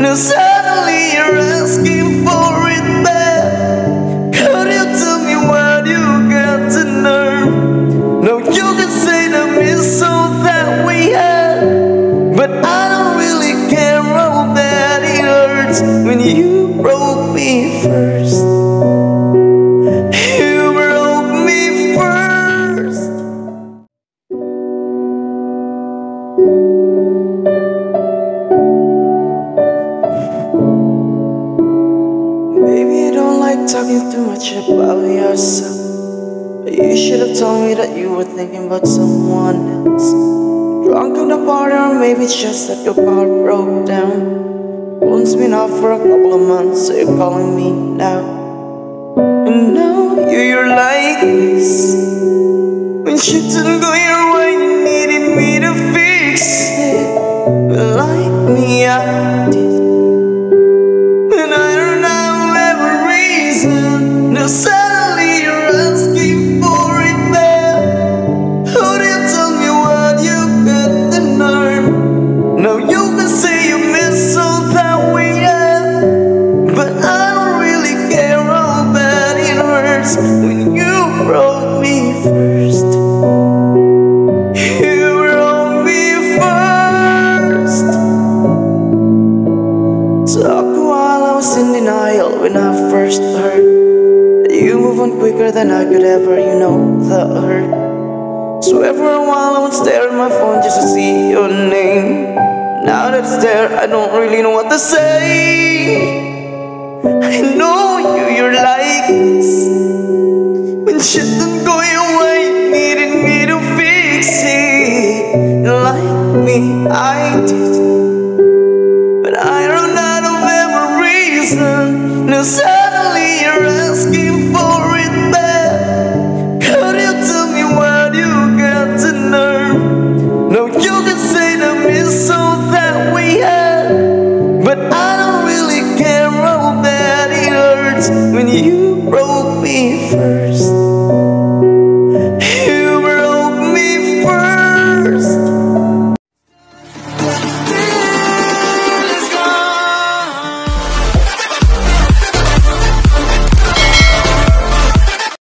Now suddenly you're asking for it back. Could you tell me what you got to nerve? No, you can say the miss all that we had, but I don't really care how bad it hurts when you broke me first. You broke me first. Baby, you don't like talking too much about yourself. You should have told me that you were thinking about someone else. Drunk on the party, or maybe it's just that your car broke down. Phone's been off for a couple of months, so you're calling me now. And now you're like this. When shit didn't go your way, you needed me to fix it. But like me, I did. And I don't have every reason. Now suddenly you're asking for it back. How do you tell me what you got the nerve? Now you can say you miss all that we had, but I don't really care how bad it hurts when you broke me first. You broke me first. Talk while I was in denial when I first heard that you move on quicker than I could ever, you know the hurt. Swear for a while I would stare at my phone just to see your name. Now that it's there, I don't really know what to say. I know you're like this. When shit didn't go your way, you needed me to fix it. Like me, I did.